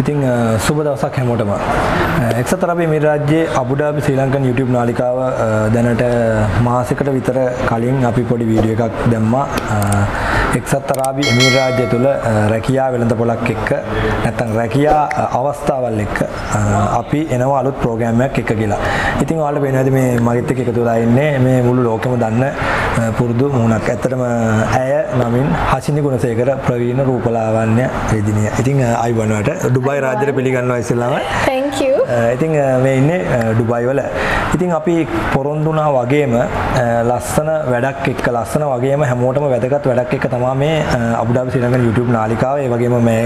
ඉතින් සුබ දවසක් හැමෝටම. එක්සත් අරබ් එමිරාජ්‍යයේ අබුඩාබි ශ්‍රී ලංකන් YouTube නාලිකාව දැනට මාසයකට විතර කලින් අපි පොඩි වීඩියෝ එකක් දැම්මා. එක්සත් අරබ් එමිරාජ්‍ය තුල රැකියා වෙළඳපොළක් එක්ක නැත්නම් රැකියා අවස්ථාවල් එක්ක අපි එනවා අලුත් ප්‍රෝග්‍රෑම් එකක් එක්ක කියලා. ඉතින් ඔයාලට පේනවාද මේ මගෙත් එක්ක එකතු වෙලා ඉන්නේ මේ මුළු ලෝකෙම දන්න පුරුදු මුණක්. ඇත්තටම ඇය නමින් හසිනි ගුණසේකර ප්‍රවීණ රූපලාවන්‍ය වේදිනිය. ඉතින් අයිබන්වට ඩුබායි රාජ්‍යයට පිළිගන්නවා ඉස්සෙල්ලාම. Thank you. ඉතින් මේ ඉන්නේ ඩුබායි වල. ඉතින් අපි පොරොන්දු වුණා වගේම ලස්සන වැඩක් එක්ක ලස්සන වගේම හැමෝටම වැදගත් වැඩක් එක්ක තමයි මේ අබුඩාබි ශ්‍රී ලංකන් YouTube නාලිකාව. ඒ වගේම මේ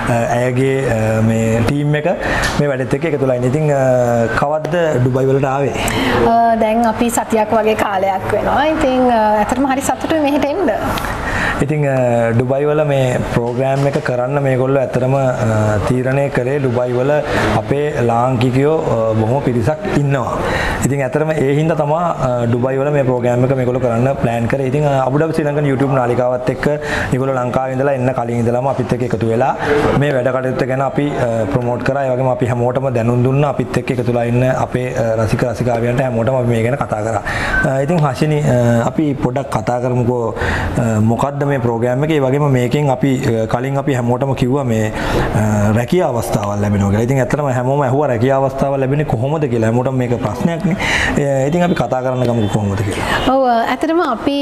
ඇයගේ මේ ටීම් එක මේ වැඩත් එක්ක එකතුලා ඉන්නේ. ඉතින් කවද්ද ඩුබායි වලට ආවේ? දැන් අපි සතියක් වගේ කාලයක් වෙනවා. ඉතින් ඇත්තටම හරි සතුටුයි මෙහෙට එන්න. ඉතින් ඩුබායි වල මේ ප්‍රෝග්‍රෑම් එක කරන්න මේගොල්ලෝ ඇත්තටම තීරණය කළේ ඩුබායි වල අපේ ලාංකිකයෝ බොහොම පිරිසක් ඉන්නවා. ඉතින් ඇත්තටම ඒ හින්දා තමයි ඩුබායි වල මේ ප්‍රෝග්‍රෑම් එක මේගොල්ලෝ කරන්න ප්ලෑන් කරේ. ඉතින් අබුඩාබි ශ්‍රී ලංකන් YouTube නාලිකාවත් එක්ක මේගොල්ලෝ ලංකාවේ ඉඳලා එන්න කලින් ඉඳලාම අපිත් එක්ක එකතු වෙලා මේ වැඩ කටයුත්ත ගැන අපි ප්‍රොමෝට් කරා. ඒ වගේම අපි හැමෝටම දැනුම් දුන්නා. අපිත් එක්ක එකතුලා ඉන්න අපේ රසික රසිකාවියන්ට හැමෝටම අපි මේ ගැන කතා කරා. ඉතින් හෂිනි අපි පොඩ්ඩක් කතා කරමුකෝ මොකද්ද මේ ප්‍රෝග්‍රෑම් එක. ඒ වගේම මේකෙන් අපි කලින් අපි හැමෝටම කිව්වා මේ රැකියා අවස්ථාවල් ලැබෙනවා කියලා. ඉතින් ඇත්තටම හැමෝම අහුවා රැකියා අවස්ථාවල් ලැබෙන්නේ කොහොමද කියලා. හැමෝටම මේක ප්‍රශ්නයක් නේ. ඉතින් අපි කතා කරන්න ගමු කොහොමද කියලා. ඔව් ඇත්තටම අපි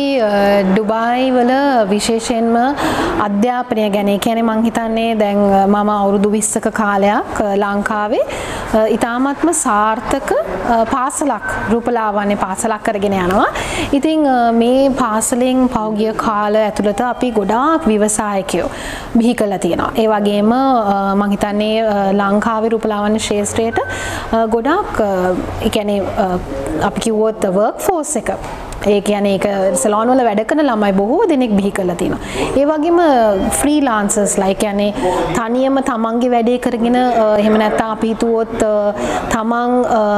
ඩුබායි වල විශේෂයෙන්ම අධ්‍යාපනය ගැන කියන්නේ මම හිතන්නේ දැන් මම අවුරුදු 20ක කාලයක් ලංකාවේ ඉතාමත්ම සාර්ථක පාසලක් රූපලාවන්‍ය පාසලක් කරගෙන යනවා. ඉතින් මේ පාසලෙන් පහුගිය කාල ඇතුළත අපි ගොඩාක් ව්‍යවසායකයෝ බිහි කරලා තියෙනවා. ඒ වගේම මම හිතන්නේ ලංකාවේ රූපලාවන්‍ය ශාස්ත්‍රයට ගොඩාක් ඒ කියන්නේ අපි කිව්වොත් වර්ක් ෆෝස් එක ඒ කියන්නේ ඒක සලෝන් වල වැඩ කරන ළමයි බොහෝ දෙනෙක් බිහි කරලා තියෙනවා. ඒ වගේම ෆ්‍රීලාන්සර්ස්ලා කියන්නේ තනියම තමන්ගේ වැඩේ කරගෙන එහෙම නැත්නම් අපි හිතුවොත් තමන්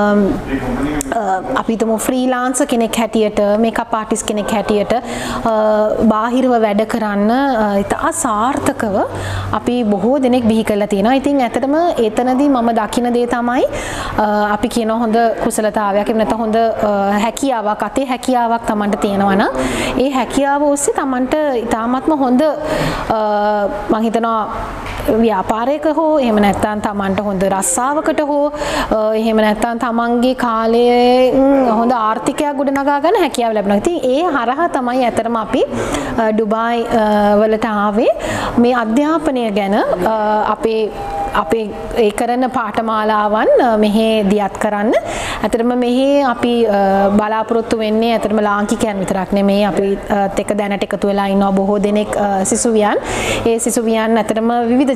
අපි හිතමු ෆ්‍රීලාන්සර් කෙනෙක් හැටියට මේකප් ආටිස්ට් කෙනෙක් හැටියට බාහිරව වැඩ කරන්න ඉතා සාර්ථකව අපි බොහෝ දෙනෙක් බිහි කරලා තියෙනවා. ඉතින් ඇත්තටම එතනදී මම දකින දේ තමයි අපි කියන හොඳ කුසලතාවයක් එහෙම නැත්නම් හොඳ හැකියාවක් අතේ හැකියාවක් තමන්ට තියෙනවා නම් ඒ හැකියාව ඔස්සේ තමන්ට ඉතාමත්ම හොඳ මම හිතනවා ව්‍යාපාරයක හෝ එහෙම නැත්නම් තමන්ට හොඳ රස්සාවකට හෝ එහෙම නැත්නම් තමන්ගේ කාලයෙන් හොඳ ආර්ථිකයක් ගොඩනගා ගන්න හැකියාව ලැබෙනවා. ඉතින් ඒ හරහා තමයි ඇත්තටම අපි ඩුබායි වලට ආවේ මේ අධ්‍යාපනය ගැන අපේ ඒ කරන පාඨමාලාවන් මෙහි දියත් කරන්න. ඇත්තටම මෙහි අපි බලාපොරොත්තු වෙන්නේ ඇත්තටම ලාංකිකයන් විතරක් නෙමෙයි අපිත් එක්ක දැනට එකතු වෙලා ඉන්නවා බොහෝ දෙනෙක් සිසුවියන්. ඒ සිසුවියන් ඇත්තටම විවිධ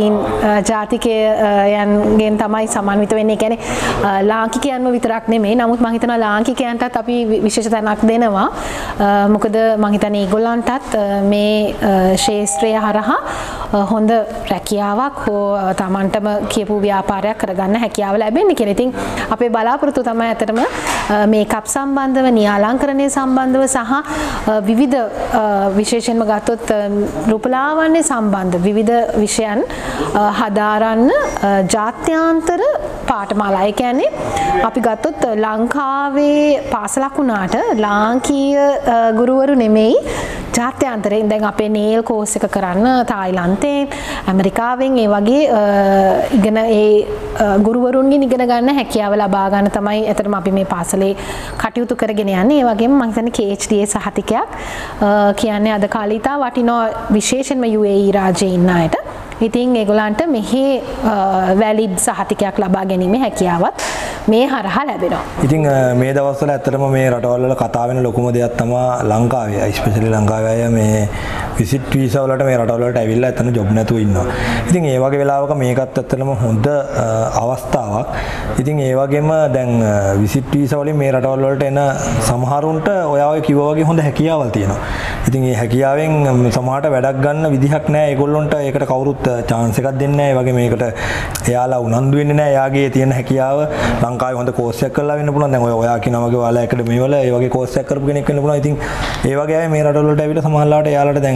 ජාතිකයන්ගෙන් තමයි සමන්විත වෙන්නේ. කියන්නේ ලාංකිකයන්ම විතරක් නෙමෙයි. නමුත් මම හිතනවා ලාංකිකයන්ටත් අපි විශේෂ තැනක් දෙනවා. මොකද මම හිතන්නේ ඒගොල්ලන්ටත් මේ ශාස්ත්‍රය හරහා හොඳ රැකියාවක් හෝ තමන්ටම කියපු ව්‍යාපාරයක් කරගන්න හැකියාව ලැබෙන්නේ කියලා. ඉතින් අපේ බලාපොරොත්තු තමයි ඇත්තටම මේකප් සම්බන්ධව න්‍යායාලංකරණය සම්බන්ධව සහ විවිධ විශේෂයෙන්ම ගත්තොත් රූපලාවන්‍ය සම්බන්ධ විවිධ විෂයන් හදාරන්න ජාත්‍යන්තර පාඨමාලා. ඒ කියන්නේ අපි ගත්තොත් ලංකාවේ පාසලක් වුණාට ලාංකීය ගුරුවරු නෙමෙයි ජාත්‍යන්තරයෙන් දැන් අපේ නේල් කෝස් එක කරන්න තායිලන්තයෙන් ඇමරිකාවෙන් ඒ වගේ ඉගෙන ඒ ගුරුවරුන්ගෙන් ඉගෙන ගන්න හැකියාව ලබා ගන්න තමයි ඇත්තටම අපි මේ පාසලේ කටයුතු කරගෙන යන්නේ. ඒ වගේම මම හිතන්නේ PhD සහතිකයක් කියන්නේ අද කාලේ ඉතා වටිනා විශේෂයෙන්ම UAE රාජ්‍යයේ ඉන්න අයට. ඉතින් ඒගොල්ලන්ට මෙහි වැලිඩ් සහතිකයක් ලබා ගැනීමේ හැකියාවත් මේ හරහා ලැබෙනවා. ඉතින් මේ දවස්වල ඇත්තටම මේ රටවල් වල කතා වෙන ලොකුම දෙයක් තමයි ලංකාවේ, ස්පෙෂලි ලංකාවේ අය මේ විසිට් වීසා වලට මේ රටවල් වලට ඇවිල්ලා එතන ජොබ් නැතුව ඉන්නවා. ඉතින් ඒ වගේ වෙලාවක මේකත් ඇත්තටම හොඳ අවස්ථාවක්. ඉතින් ඒ වගේම දැන් විසිට් වීසා වලින් මේ රටවල් වලට එන සමහරුන්ට ඔයා ඔය කිව්වා වගේ හොඳ හැකියාවල් තියෙනවා. ඉතින් මේ හැකියාවෙන් සමහරට වැඩක් ගන්න විදිහක් නැහැ. ඒගොල්ලොන්ට ඒකට කවුරුත් chance එකක් දෙන්නේ නැහැ. ඒ වගේ මේකට එයාලා උනන්දු වෙන්නේ නැහැ. එයාගේ තියෙන හැකියාව ලංකාවේ හොඳ කෝස් එකක් කරලා වෙන්න පුළුවන්. දැන් ඔයා කියනවා වගේ ඔයාලා ඇකඩමි වල ඒ වගේ කෝස් එකක් කරපු කෙනෙක් වෙන්න පුළුවන්. ඉතින් ඒ වගේ අය මේ රටවල් වලට ඇවිල්ලා සමහරලාට එයාලට දැන්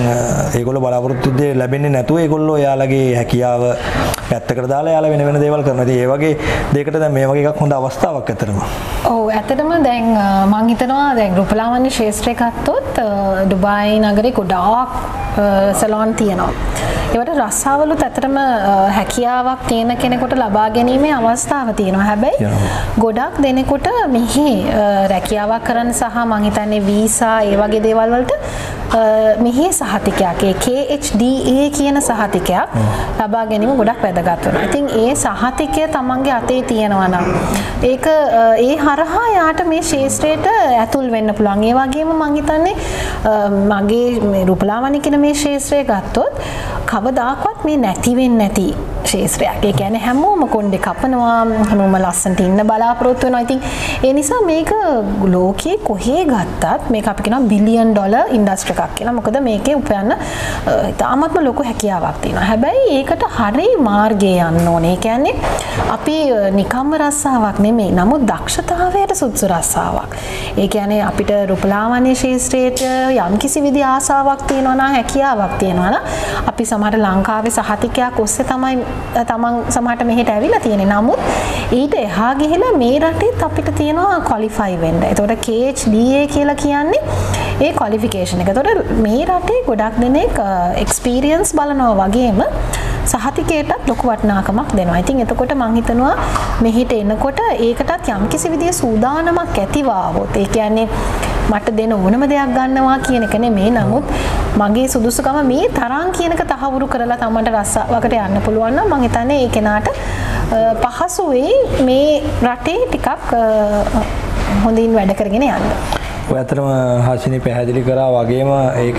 ඒගොල්ලෝ බලාපොරොත්තු දෙය ලැබෙන්නේ නැතුව ඒගොල්ලෝ එයාලගේ හැකියාව පැත්තකට දාලා එයාලා වෙන වෙන දේවල් කරනවා. ඉතින් ඒ වගේ දෙයකට දැන් මේ වගේ එකක් හොඳ අවස්ථාවක් ඇත්තටම. ඔව් ඇත්තටම දැන් මම හිතනවා දැන් රූපලාවන්‍ය ශාස්ත්‍රය ගත්තොත් ඩුබායි නගරේ ගොඩාක් සලෝන් තියෙනවා. ඒවට රස්සාවලුත් ඇත්තටම හැකියාවක් තියෙන කෙනෙකුට ලබා ගැනීමේ අවස්ථාව තියෙනවා. හැබැයි ගොඩක් දෙනෙකුට මෙහි රැකියාවක් කරන්න සහ මම හිතන්නේ වීසා ඒ වගේ දේවල් වලට මෙහි සහතිකයක් ඒ KHDA කියන සහතිකයක් ලබා ගැනීම ගොඩක් වැදගත් වෙනවා. ඉතින් ඒ සහතිකය තමන්ගේ අතේ තියෙනවා නම් ඒක ඒ හරහා යාට මේ ශාස්ත්‍රයට ඇතුල් වෙන්න පුළුවන්. ඒ වගේම මම හිතන්නේ මගේ මේ රූපලාවන්‍ය කියන මේ ශාස්ත්‍රය ගත්තොත් කවදාකවත් මේ නැති වෙන්නේ නැති ශාස්ත්‍රයක්. ඒ කියන්නේ හැමෝම කොණ්ඩේ කපනවා, හැමෝම ලස්සනට ඉන්න බලාපොරොත්තු වෙනවා. ඉතින් ඒ නිසා මේක ලෝකයේ කොහේ ගත්තත් මේක අපි කියනවා $1 බිලියන් ඉන්ඩස්ට්‍රි එකක් කියලා. මොකද මේකේ උපයන්න තාමත්ම ලොකු හැකියාවක් තියෙනවා. හැබැයි ඒකට හරි මාර්ගය යන්න ඕනේ. ඒ කියන්නේ අපි නිකම්ම රස්සාවක් නෙමෙයි. නමුත් දක්ෂතාවයට සුදුසු රස්සාවක්. ඒ කියන්නේ අපිට රූපලාවන්‍ය ශාස්ත්‍රයට යම්කිසි විදිහ ආසාවක් තියෙනවා නම් හැකියාවක් තියෙනවා නම් අපි සමහර ලංකාවේ සහතිකයක් ඔස්සේ තමයි තමන් සමහරට මෙහෙට ඇවිල්ලා තියෙන්නේ. නමුත් ඊට එහා ගිහිලා මේ රටේත් අපිට තියෙනවා ක්වොලිෆයි වෙන්න. ඒතකොට KHDA කියලා කියන්නේ ඒ ක්වොලිෆිකේෂන් එක. ඒතකොට මේ රටේ ගොඩක් දෙනෙක් එක්ස්පීරියන්ස් බලනවා වගේම සහතිකයටත් ලොකු වටිනාකමක් දෙනවා. ඉතින් එතකොට මම හිතනවා මෙහිට එනකොට ඒකටත් යම්කිසි විදිහේ සූදානමක් ඇතිව ආවොත් ඒ කියන්නේ මට දෙන ඕනම දෙයක් ගන්නවා කියන එක නෙමෙයි. නමුත් මගේ සුදුසුකම මේ තරම් කියනක තහවුරු කරලා තමන්ට රස්සාවකට යන්න පුළුවන් නම් මම හිතන්නේ ඒ කෙනාට පහසු වෙයි මේ රටේ ටිකක් හොඳින් වැඩ කරගෙන යන්න. ඔය අතරම හාසිනි පැහැදිලි කරා වගේම ඒක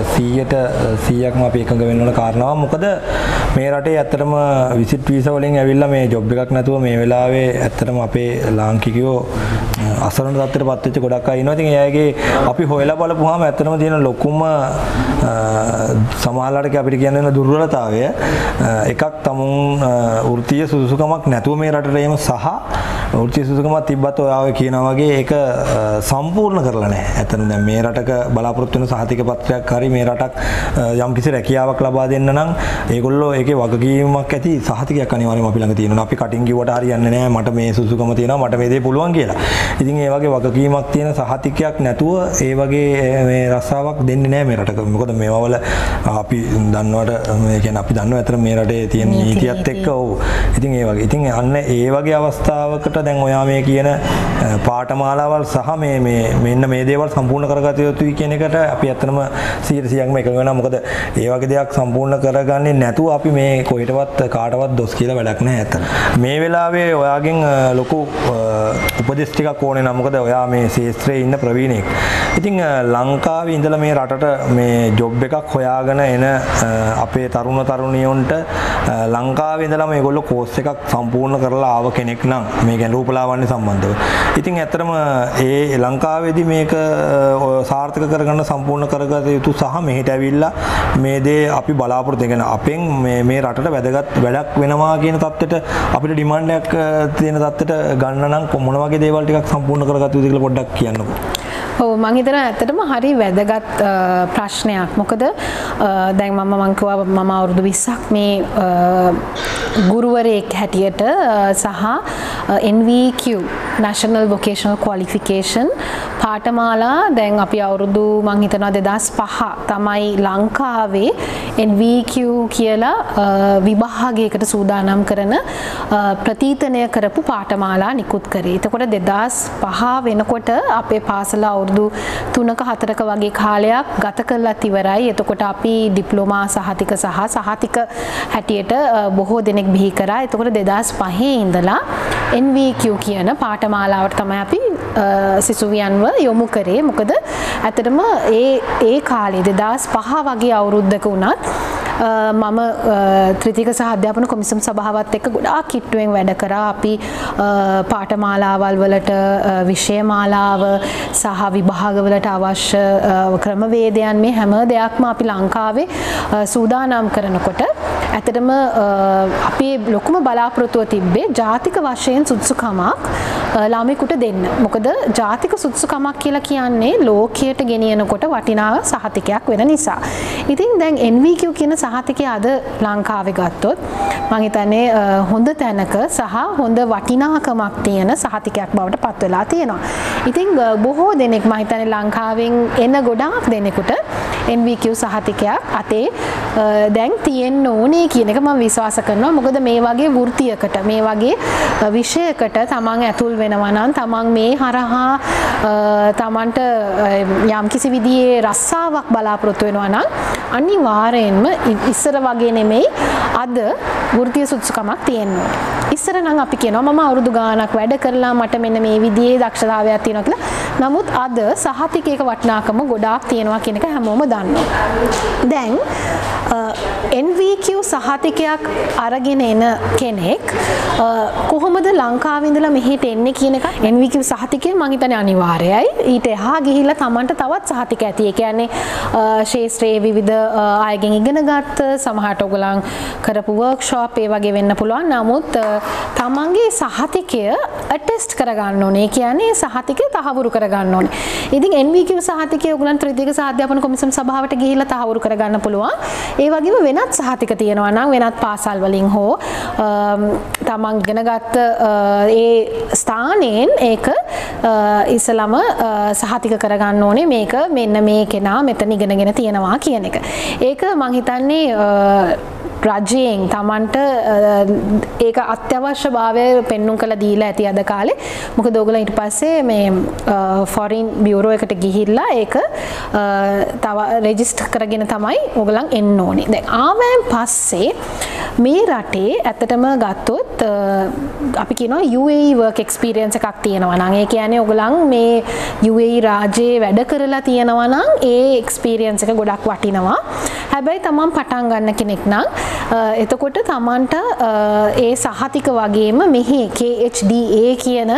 100%ක්ම අපි එකඟ වෙන්න ඕන කාරණාවක්. මොකද මේ රටේ ඇත්තටම විසිට් වීසා වලින් ඇවිල්ලා මේ ජොබ් එකක් නැතුව මේ වෙලාවේ ඇත්තටම අපේ ලාංකිකයෝ අසරණ තත්ත්වයටපත් වෙච්ච ගොඩක් අය ඉන්නවා. ඉතින් එයාගේ අපි හොයලා බලපුවාම ඇත්තටම තියෙන ලොකුම සමාජලාට අපිට කියන්න දුර්වලතාවය එකක් තමුන් වෘත්තීය සුදුසුකමක් නැතුව මේ රටට එීම සහ වෘත්තීය සුදුසුකමක් තිබ්බත් ඔයාව කියනා වගේ ඒක සම්පූර්ණ කරලා නැහැ. ඇත්තටම දැන් මේ රටක බලාපොරොත්තු වෙන සහතික පත්‍රයක් හරි මේ රටක් යම්කිසි රැකියාවක් ලබා දෙන්න නම් ඒගොල්ලෝ ඒකේ වගකීමක් ඇති සහතිකයක් අනිවාර්යයෙන්ම අපි ළඟ තියෙනවා. අපි කටින් කිව්වට හරියන්නේ නැහැ. මට මේ සුදුසුකම තියෙනවා. මට මේ දේ පුළුවන් කියලා. ඉතින් ඒ වගේ වගකීමක් තියෙන සහතිකයක් නැතුව ඒ වගේ මේ රස්සාවක් දෙන්නේ නැහැ මේ රටක. මොකද මේවා වල අපි දන්නවට මේ කියන්නේ අපි දන්නවා අතර මේ රටේ තියෙන නීතියත් එක්ක ඔව්. ඉතින් ඒ වගේ. ඉතින් අන්න ඒ වගේ අවස්ථාවකට දැන් ඔයා මේ කියන පාඨමාලාවල් සහ මෙන්න මේ දේවල් සම්පූර්ණ කරගත යුතුයි කියන එකට අපි ඇත්තටම 100%ක්ම එකඟ වෙනවා. මොකද ඒ වගේ දෙයක් සම්පූර්ණ කරගන්නේ නැතුව අපි මේ කොහෙටවත් කාටවත් දොස් කියලා වැඩක් නැහැ ඇත්ත. මේ වෙලාවේ ඔයාගෙන් ලොකු උපදෙස් ටිකක් ඕනේ නම් මොකද ඔයා මේ ශාස්ත්‍රයේ ඉන්න ප්‍රවීණෙක්. ඉතින් ලංකාවේ ඉඳලා මේ රටට මේ ජොබ් එකක් හොයාගෙන එන අපේ තරුණ තරුණියොන්ට ලංකාවේ ඉඳලා මේගොල්ලෝ කෝස් එකක් සම්පූර්ණ කරලා ආව කෙනෙක් නම් මේ කියන්නේ රූපලාවන්‍ය සම්බන්ධව. ඉතින් ඇත්තටම ඒ ලංකාවේදී මේක සාර්ථක කරගන්න සම්පූර්ණ කරගත යුතු සහ මෙහෙට ඇවිල්ලා මේ දේ අපි බලාපොරොත්තු වෙන අපෙන් මේ රටට වැදගත් වැඩක් වෙනවා කියන තත්ත්වයට අපිට ඩිමාන්ඩ් එකක් තියෙන තත්ත්වයට ගන්න නම් මොන වගේ දේවල් ටිකක් සම්පූර්ණ කරගත යුතුද කියලා පොඩ්ඩක් කියන්නකෝ. ඔව් මම හිතනවා ඇත්තටම හරි වැදගත් ප්‍රශ්නයක්. මොකද දැන් මම කිව්වා මම අවුරුදු 20ක් මේ ගුරුවරයෙක් හැටියට සහ NVQ National Vocational Qualification පාඨමාලා දැන් අපි අවුරුදු මම හිතනවා 2005 තමයි ලංකාවේ NVQ කියලා විභාගයකට සූදානම් කරන ප්‍රතිතනය කරපු පාඨමාලා නිකුත් කරේ. එතකොට 2005 වෙනකොට අපේ පාසල අවුරුදු 3ක 4ක වගේ කාලයක් ගත කරලත් ඉවරයි. එතකොට අපි ඩිප්ලෝමා සහතික සහ සහතික හැටියට බොහෝ දෙනෙක් බිහි කරා. එතකොට 2005 ඉඳලා NVQ කියන පාඨමාලාවට තමයි අපි සිසුවියන්ව යොමු කරේ. මොකද ඇත්තටම ඒ කාලේ 2005 වගේ අවුරුද්දක වුණත් මම ත්‍රිතික සහ අධ්‍යාපන කොමිසම් සභාවත් එක්ක ගොඩාක් කිට්ටුවෙන් වැඩ කරා. අපි පාඨමාලාවල් වලට විෂයමාලාව සහ විභාගවලට අවශ්‍ය ක්‍රමවේදයන් මේ හැම දෙයක්ම අපි ලංකාවේ සූදානම් කරනකොට ඇත්තටම අපි ලොකුම බලාපොරොත්තුව තිබ්බේ ජාතික වශයෙන් සුදුසුකමක් ළමයෙකුට දෙන්න. මොකද ජාතික සුදුසුකමක් කියලා කියන්නේ ලෝකයට ගෙනියනකොට වටිනා සහතිකයක් වෙන නිසා. ඉතින් දැන් NVQ කියන සහතිකය අද ලංකාවේ ගත්තොත් මම හිතන්නේ හොඳ තැනක සහ හොඳ වටිනාකමක් තියෙන සහතිකයක් බවට පත් වෙලා තියෙනවා. ඉතින් බොහෝ දෙනෙක් මම හිතන්නේ ලංකාවෙන් එන ගොඩාක් දෙනෙකුට NVQ සහතිකයක් අතේ දැන් තියෙන්න ඕනේ කියන එක මම විශ්වාස කරනවා. මොකද මේ වගේ වෘත්තියකට මේ වගේ විෂයකට තමන් ඇතුල් වෙනවා නම් තමන් මේ හරහා තමන්ට යම්කිසි විදිහේ රස්සාවක් බලාපොරොත්තු වෙනවා නම් අනිවාර්යෙන්ම ඉස්සර වගේ නෙමෙයි අද වෘත්තීය සුදුසුකමක් තියෙන්න ඕනේ. ඉස්සර නම් අපි කියනවා මම අවුරුදු ගාණක් වැඩ කරලා මට මෙන්න මේ විදිහේ දක්ෂතාවයක් තියෙනවා කියලා. නමුත් අද සහතිකයක වටිනාකම ගොඩාක් තියෙනවා කියන එක හැමෝම දන්නවා. දැන් NVQ සහතිකයක් අරගෙන එන කෙනෙක් කොහොමද ලංකාවේ ඉඳලා මෙහෙට එන්නේ කියන එක NVQ සහතිකය මම හිතන්නේ අනිවාර්යයි. ඊට එහා ගිහිල්ලා Tamanට තවත් සහතික ඇති. ඒ කියන්නේ ශාස්ත්‍රයේ විවිධ අයගෙන් ඉගෙනගත්ත සමහරට ඔයගලන් කරපු වර්ක්ෂොප් ඒ වගේ වෙන්න පුළුවන්. නමුත් තමන්ගේ සහතිකය අටෙස්ට් කරගන්න ඕනේ. ඒ කියන්නේ සහතිකය තහවුරු කරගන්න ඕනේ. ඉතින් NVQ සහතිකය ඔයගලන් ත්‍රිදේශ සාධ්‍යාපන කොමිසම් සභාවට ගිහිල්ලා තහවුරු කරගන්න පුළුවන්. ඒ වගේම වෙනත් සහතික තියෙනවා නම් වෙනත් පාසල් වලින් හෝ තමන් ඉගෙනගත්ත ඒ ස්ථානයෙන් ඒක ඉස්සලම සහතික කරගන්න ඕනේ. මේක මෙන්න මේ කෙනා මෙතන ඉගෙනගෙන තියෙනවා කියන එක. ඒක මම හිතන්නේ රජයෙන් Tamanට ඒක අත්‍යවශ්‍යභාවය පෙන්눔 කළ දීලා ඇති අද කාලේ. මොකද ඕගොල්ලෝ ඊට පස්සේ මේ ෆොරින් බියුරෝ එකට ගිහිල්ලා ඒක තව රෙජිස්ටර් කරගෙන තමයි ඕගොල්ලන් එන්න ඕනේ. දැන් ආවයන් පස්සේ මේ රටේ ඇත්තටම ගත්තොත් අපි කියනවා UAE work experience එකක් තියෙනවා නම් ඒ කියන්නේ ඕගොල්ලන් මේ UAE රාජ්‍යයේ වැඩ කරලා තියෙනවා නම් ඒ experience එක ගොඩක් වටිනවා. හැබැයි තමන් පටන් ගන්න කෙනෙක් නම් එතකොට තමන්ට ඒ සහතික වගේම මෙහි KHDA කියන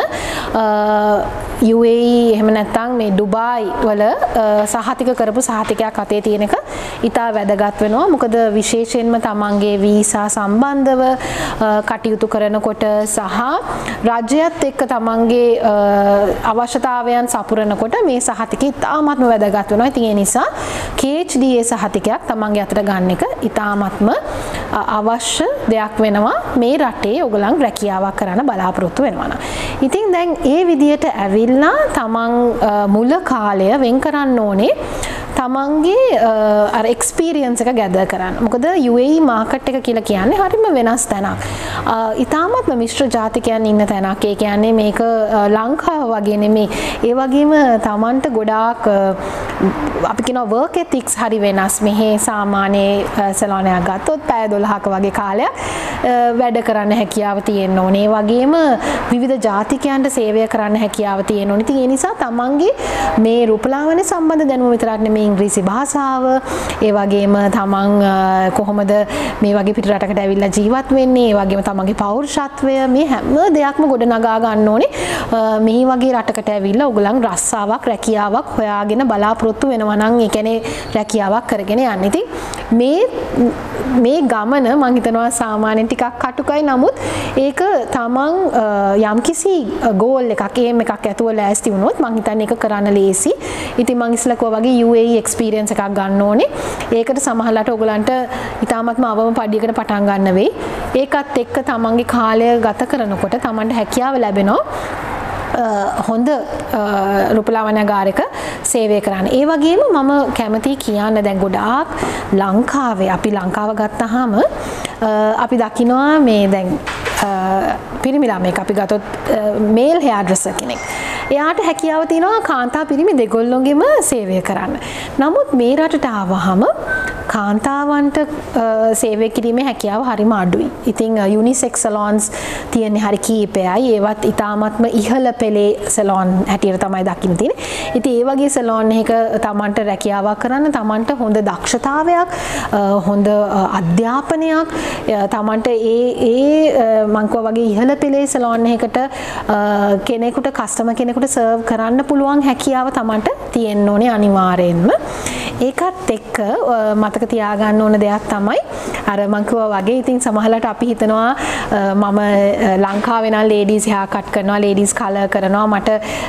UAE එහෙම නැත්නම් මේ ඩුබායි වල සහතික කරපු සහතිකයක් අතේ තියෙන එක ඉතා වැදගත් වෙනවා. මොකද විශේෂයෙන්ම තමන්ගේ වීසා සම්බන්ධව කටයුතු කරනකොට සහ රාජ්‍යයත් එක්ක තමන්ගේ අවශ්‍යතාවයන් සපුරනකොට මේ සහතිකය ඉතාමත්ම වැදගත් වෙනවා. ඉතින් ඒ නිසා KHDA සහතිකයක් තමන්ගේ අතට ගන්න එක ඉතාමත්ම අවශ්‍ය දෙයක් වෙනවා මේ රටේ ඔයගලන් රැකියාවක් කරන්න බලාපොරොත්තු වෙනවා නම්. ඉතින් දැන් ඒ විදියට ඇවිල්ලා තමන් මුල කාලය වෙන් කරන්න ඕනේ තමන්ගේ අර එක්ස්පීරියන්ස් එක ගැදර් කරන්න. මොකද UAE මාකට් එක කියලා කියන්නේ හරිම වෙනස් තැනක්. ඉතාමත්ම මිශ්‍ර ජාතිකයන් ඉන්න තැනක්. ඒ කියන්නේ මේක ලංකාව වගේ නෙමෙයි. ඒ වගේම තමන්ට ගොඩාක් අපි කියනවා work ethics හරි වෙනස්. මෙහි සාමාන්‍ය සැලොන් එකක් ගත්තොත් පැය 12ක වගේ කාලයක් වැඩ කරන්න හැකියාව තියෙන්න ඕනේ. ඒ වගේම විවිධ ජාතිකයන්ට සේවය කරන්න හැකියාව තියෙන්න ඕනේ. ඉතින් ඒ නිසා තමන්ගේ මේ රූපලාවන්‍ය සම්බන්ධ දැනුම විතරක් නෙමෙයි ඉංග්‍රීසි භාෂාව, ඒ වගේම තමන් කොහොමද මේ වගේ පිට රටකට ඇවිල්ලා ජීවත් වෙන්නේ, ඒ වගේම තමන්ගේ පෞරුෂත්වය, මේ හැම දෙයක්ම ගොඩනගා ගන්න ඕනේ. මේ වගේ රටකට ඇවිල්ලා ඔයගලන් රස්සාවක් රැකියාවක් හොයාගෙන බලාපොරොත්තු වෙනවා නම් ඒ කියන්නේ රැකියාවක් කරගෙන යන්න. ඉතින් මේ ගමන මම හිතනවා සාමාන්‍යයෙන් ටිකක් කටුකයි. නමුත් ඒක තමන් යම්කිසි ගෝල් එකක් ඒම් එකක් ඇතුව ලෑස්ති වුණොත් මම හිතන්නේ ඒක කරන්න ලේසි. ඉතින් මම ඉස්සෙල්ලා කිව්වා වගේ UAE experience එකක් ගන්න ඕනේ. ඒකට සමහරලාට ඔයගලන්ට ඉතාමත්ම අවම පඩියකට පටන් ගන්න වෙයි. ඒකත් එක්ක තමන්ගේ කාලය ගත කරනකොට තමන්ට හැකියාව ලැබෙනවා හොඳ රූපලාවන්‍යගාරයක සේවය කරන්න. ඒ වගේම මම කැමතියි කියන්න දැන් ගොඩාක් ලංකාවේ අපි ලංකාව ගත්තාම අපි දකිනවා මේ දැන් පිරිමි ළමෙක් අපි ගත්තොත් මේල් හෙයාර් ඩ්‍රෙසර් කෙනෙක්. එයාට හැකියාව තියෙනවා කාන්තා පිරිමි දෙගොල්ලොන්ගෙම සේවය කරන්න. නමුත් මේ රටට ආවහම කාන්තාවන්ට සේවය කිරීමේ හැකියාව හරිම අඩුයි. ඉතින් යුනිසෙක්ස් සැලොන්ස් තියෙන්නේ හරි කීපයයි. ඒවත් ඉතාමත්ම ඉහළ පෙළේ සැලොන් හැටියට තමයි දකින්න තියෙන්නේ. ඉතින් ඒ වගේ සැලොන් එකක තමන්ට රැකියාවක් කරන්න තමන්ට හොඳ දක්ෂතාවයක්, හොඳ අධ්‍යාපනයක්, තමන්ට මං කිව්වා වගේ ඉහළ පෙළේ සැලොන් එකකට කෙනෙකුට කස්ටමර් කෙනෙකුට සර්ව් කරන්න පුළුවන් හැකියාව තමන්ට තියෙන්න ඕනේ අනිවාර්යෙන්ම. ඒකත් එක්ක මතක තියාගන්න ඕන දෙයක් තමයි අර මං කිව්වා වගේ ඉතින් සමහරවිට අපි හිතනවා මම ලංකාවේ නම් ලේඩීස් hair cut කරනවා ලේඩීස් කලර් කරනවා මට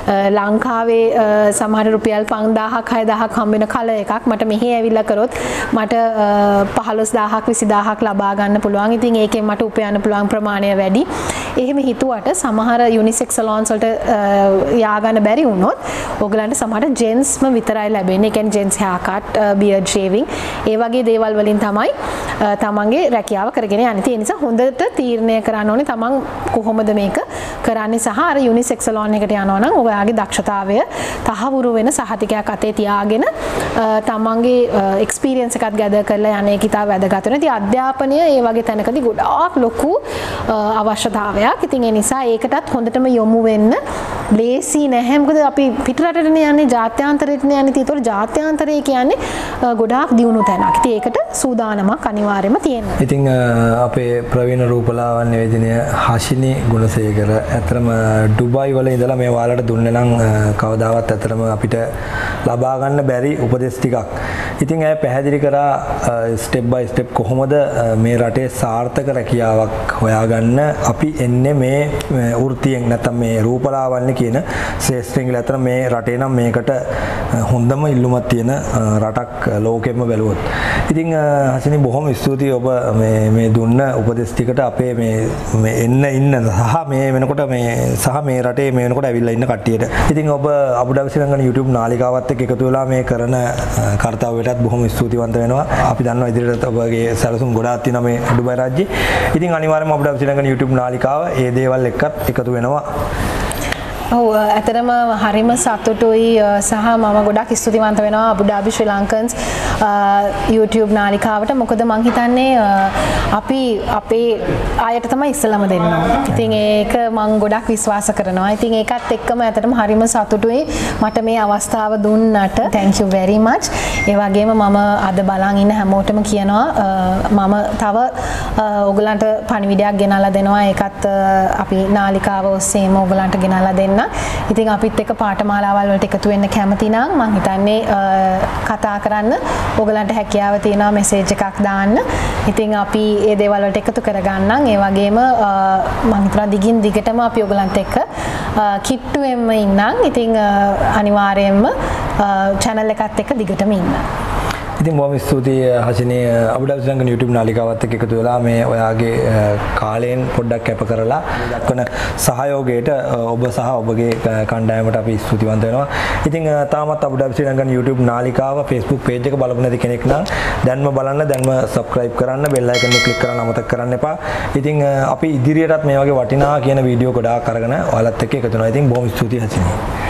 ලංකාවේ සමහර රුපියල් 5000ක් 6000ක් හම්බ වෙන කලර් එකක් මට මෙහි ඇවිල්ලා කරොත් මට 15000ක් 20000ක් ලබා ගන්න පුළුවන්. ඉතින් ඒකෙන් මට උපයන්න පුළුවන් ප්‍රමාණය වැඩි. එහෙම හිතුවට සමහර යුනිසෙක් සලෝන්ස් වලට යා ගන්න බැරි වුණොත් ඔයගලන්ට සමහර ජෙන්ස්ම විතරයි ලැබෙන්නේ. ඒ කියන්නේ gents hair cut, beard shaving ඒ වගේ දේවල් වලින් තමයි තමන්ගේ රැකියාව කරගෙන යන්නේ. ඒ නිසා හොඳට තීරණය කරන්න ඕනේ තමන් කොහොමද මේක කරන්නේ සහ අර යුනිසෙක් සලෝන් එකට යනවා නම් ඔයාගේ දක්ෂතාවය තහවුරු වෙන සහතිකයක් අතේ තියාගෙන තමන්ගේ එක්ස්පීරියන්ස් එකත් ගැදර් කරලා යන්නේ කිතා වැදගත් වෙනවා. ඉතින් අධ්‍යාපනය ඒ වගේ තැනකදී ගොඩාක් ලොකු අවශ්‍යතාවයක්. ඉතින් ඒ නිසා ඒකටත් හොඳටම යොමු වෙන්න ලේසි නැහැ. මොකද අපි පිටරටටනේ යන්නේ ජාත්‍යන්තරයට යන්නේ. ඒතකොට ජාත්‍යන්තරය කියන්නේ ගොඩාක් දියුණු තැනක්. ඉතින් ඒකට සූදානමක් අනිවාර්යයෙන්ම තියෙනවා. ඉතින් අපේ ප්‍රවීණ රූපලාවන්‍ය වේදිනිය හෂිනි ගුණසේකර ඇතරම ඩුබායි වල ඉඳලා මේ ඔයාලට දුන්නේ නම් කවදාවත් ඇතරම අපිට ලබා ගන්න බැරි උපදෙස් ටිකක්. ඉතින් ඇය පැහැදිලි කරා ස්ටෙප් බයි ස්ටෙප් කොහොමද මේ රටේ සාර්ථක රැකියාවක් හොයාගන්න අපි එන්නේ මේ වෘත්තියෙන් නැත්නම් මේ රූපලාවන්‍ය කියන ශේෂ්ත්‍රයෙන් කියලා. ඇත්තට මේ රටේ නම් මේකට හොඳම ඉල්ලුමක් තියෙන රටක් ලෝකෙම බැලුවොත්. ඉතින් හසිනි බොහොම ස්තුතියි ඔබ මේ දුන්න උපදෙස් ටිකට අපේ මේ එන්න ඉන්න සහ මේ වෙනකොට මේ රටේ මේ වෙනකොට ඇවිල්ලා ඉන්න කට්ටියට. ඉතින් ඔබ අබුඩාබි ශ්‍රී ලංකන් YouTube නාලිකාවත් එක්ක එකතු වෙලා මේ කරන කාර්යයටත් බොහොම ස්තුතිවන්ත වෙනවා. අපි දන්නවා ඉදිරියට ඔබගේ සැලසුම් ගොඩාක් තියෙනවා මේ ඩුබායි රාජ්‍යයේ. ඉතින් අනිවාර්යයෙන්ම අබුඩාබි ශ්‍රී ලංකන් YouTube නාලිකාව ඒ දේවල් එක්කත් එකතු වෙනවා. ඔව් ඇත්තටම හරිම සතුටුයි සහ මම ගොඩක් ස්තුතිවන්ත වෙනවා අබුඩාබි ශ්‍රී ලංකන්ස් YouTube නාලිකාවට. මොකද මං හිතන්නේ අපි අපේ අයට තමයි ඉස්සලම දෙන්න ඕනේ. ඉතින් ඒක මං ගොඩක් විශ්වාස කරනවා. ඉතින් ඒකත් එක්කම ඇත්තටම හරිම සතුටුයි මට මේ අවස්ථාව දුන්නට. thank you very much. ඒ වගේම මම අද බලන් ඉන්න හැමෝටම කියනවා මම තව ඔයගලන්ට පණිවිඩයක් ගෙනල්ලා දෙනවා. ඒකත් අපි නාලිකාව ඔස්සේම ඔයගලන්ට ගෙනල්ලා දෙන්න. ඉතින් අපිත් එක්ක පාඨමාලාවල් වලට එකතු වෙන්න කැමති නම් මම හිතන්නේ කතා කරන්න ඔයගලන්ට හැකියාව තියෙනවා මෙසේජ් එකක් දාන්න. ඉතින් අපි මේ දේවල් වලට එකතු කරගන්නම්. ඒ වගේම මම හිතනවා දිගින් දිගටම අපි ඔයගලන්ට එක්ක කිට්ටුවෙන්ම ඉන්නම්. ඉතින් අනිවාර්යයෙන්ම channel එකත් එක්ක දිගටම ඉන්න. ඉතින් බොහොම ස්තුතියි හෂිනි අබුඩාබි ශ්‍රී ලංකන් YouTube නාලිකාවත් එක්ක එකතු වෙලා මේ ඔයාගේ කාලයෙන් පොඩ්ඩක් කැප කරලා දක්වන සහයෝගයට ඔබ සහ ඔබගේ කණ්ඩායමට අපි ස්තුතිවන්ත වෙනවා. ඉතින් තාමත් අබුඩාබි ශ්‍රී ලංකන් YouTube නාලිකාව Facebook page එක බලපු නැති කෙනෙක් නම් දැන්ම බලන්න දැන්ම subscribe කරන්න bell icon එක click කරන්න අමතක කරන්න එපා. ඉතින් අපි ඉදිරියටත් මේ වගේ වටිනා කියන වීඩියෝ ගොඩාක් අරගෙන ඔයාලත් එක්ක එකතු වෙනවා. ඉතින් බොහොම ස්තුතියි හෂිනි.